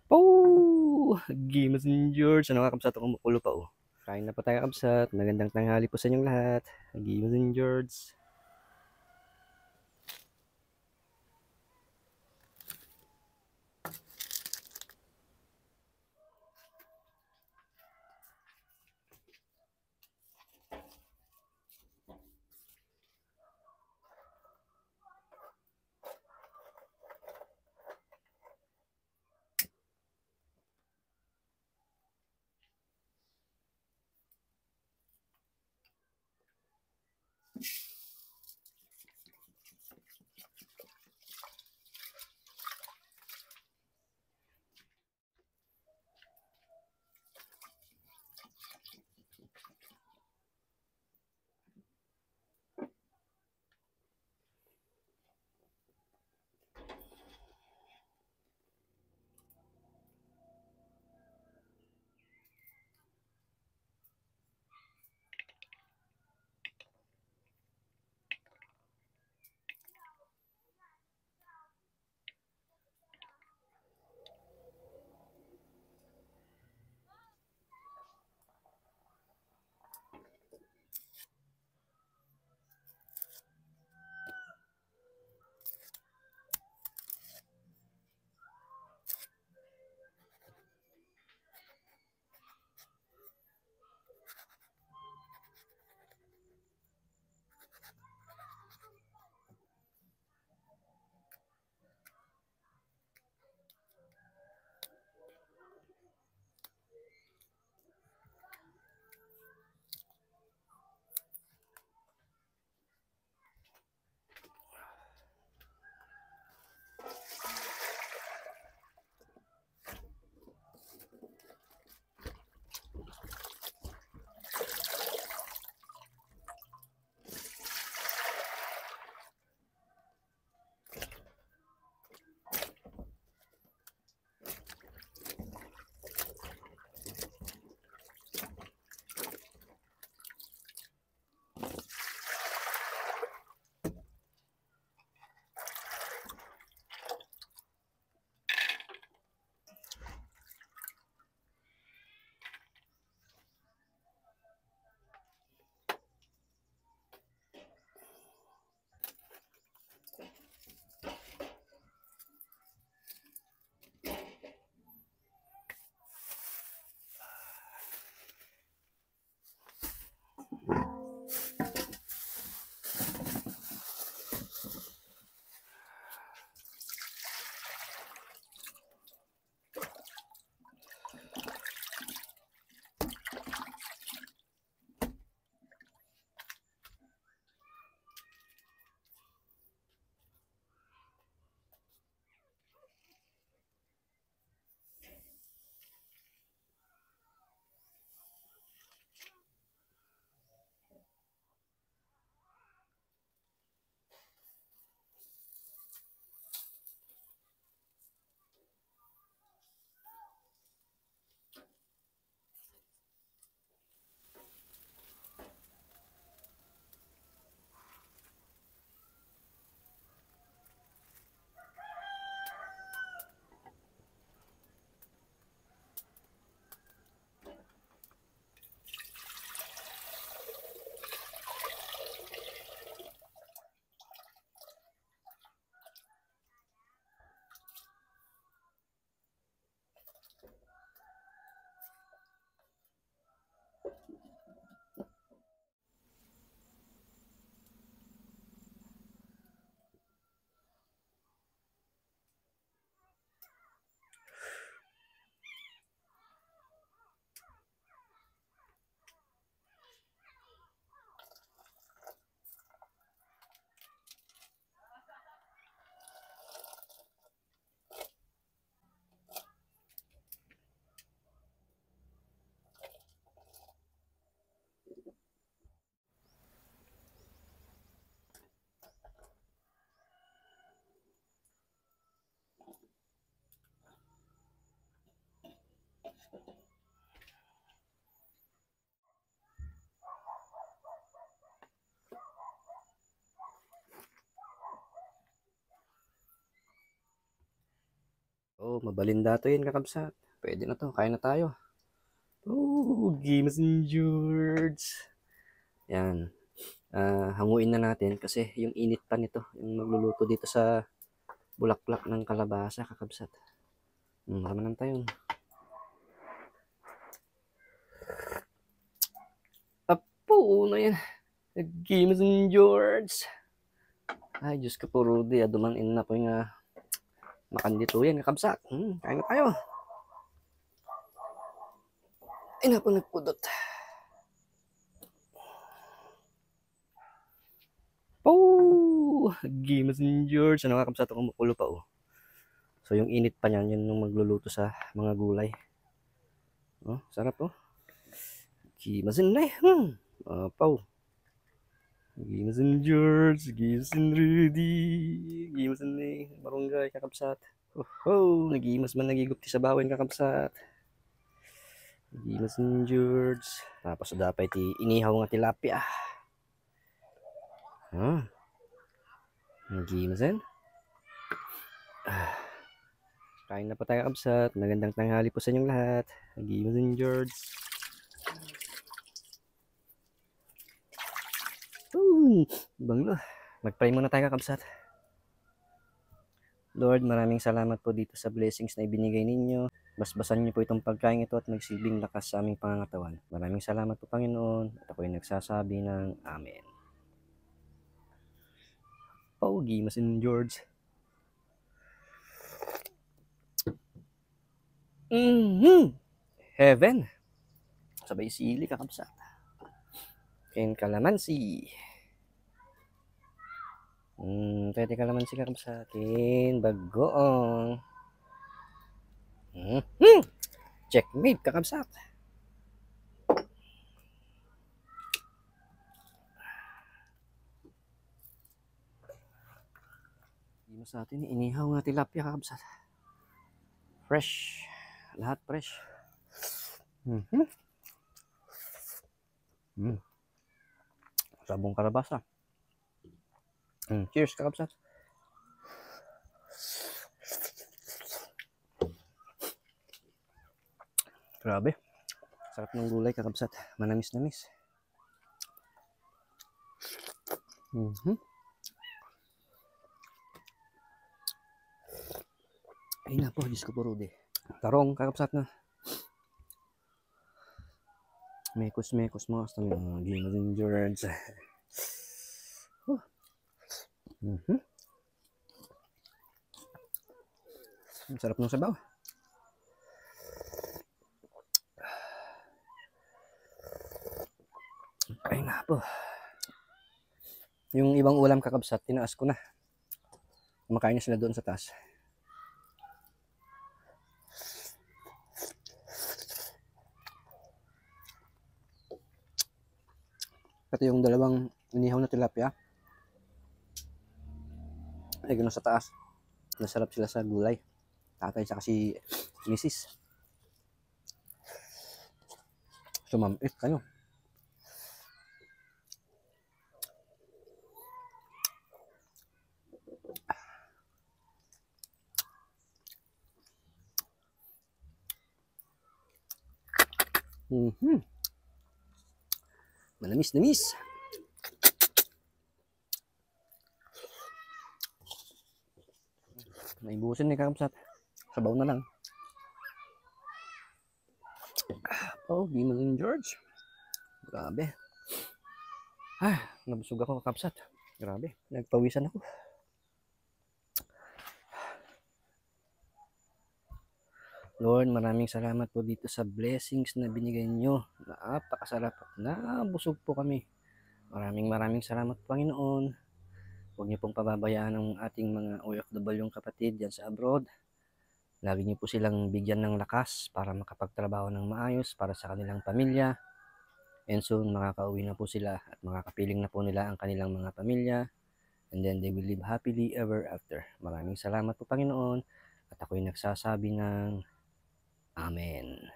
Oh! Gimas ni George. Ano nga kabsat, kumukulo pa oh. Kain na po tayo kabsat. Magandang tanghali po sa inyong lahat. Gimas ni George. mabalinda to yun kakabsat. Pwede na to, kain na tayo. Messengers. Yan. Hanguin na natin kasi yung init pa nito, yung magluluto dito sa bulaklak ng kalabasa kakabsat. Naman tayo. Apo na yan. Messengers. Ay, Diyos ko po, Rudy. Dumanin na po yung makandito yan kakabsat. Kain na tayo. Ay na po nagpudot. Messengers. Ano kakabsat, kumukulo pa So yung init pa niyan, yun yung magluluto sa mga gulay. Sarap Messengers. Messengers. Rudy. Messengers. Marunggay kakabsat. Nagimas man nagigupti sa bawin kakabsat. Messengers. Tapos dapat inihaw nga tilapia. Messengers. Kain na po tayo kakabsat. Magandang tanghali po sa inyong lahat. Messengers. Banglo. Mag-pray muna tayo kakabsat. Lord, maraming salamat po dito sa blessings na ibinigay ninyo. Basbasan niyo po itong pagkain ito at magsilbing lakas sa aming pangangatawan. Maraming salamat po, Panginoon, at ako'y nagsasabi ng Amen. Messengers. Heaven. Sabay sili kakabsat. And kalamansi. Pwede kalamansi kakabsat. And bagoong. Checkmate kakabsat. Dito sa atin, inihaw nga tilapia kakabsat. Fresh. Lahat fresh. Sabong kalabasa. Cheers kakabsat. Grabe. Sarap ng gulay kakabsat. Manamis-namis. Ay na po, Diyos ko po, Rudy. Tarong kakabsat na. Mekos mo hasta mga Messengers. Ang sarap ng sabaw. Ay na po. Yung ibang ulam kakabsat, tinaas ko na. Kumakain na sila doon sa taas. Pati yung dalawang inihaw na tilapia. Ay, gano'n sa taas. Nasarap sila sa gulay. Tatay sa si Mrs. Sumamit kayo. Manamis-namis. Naibusin ni kakabsat. Sabaw na lang. Messengers. Grabe. Nabusog ako kakabsat. Grabe. Nagpawisan ako. Lord, maraming salamat po dito sa blessings na binigay nyo. Napakasarap at nabusog po kami. Maraming salamat, Panginoon. Huwag niyo pong pababayaan ang ating mga OFW kapatid dyan sa abroad. Lagi niyo po silang bigyan ng lakas para makapagtrabaho ng maayos para sa kanilang pamilya. And soon, makakauwi na po sila at makakapiling na po nila ang kanilang mga pamilya. And then they will live happily ever after. Maraming salamat po, Panginoon. At ako'y nagsasabi ng Amen.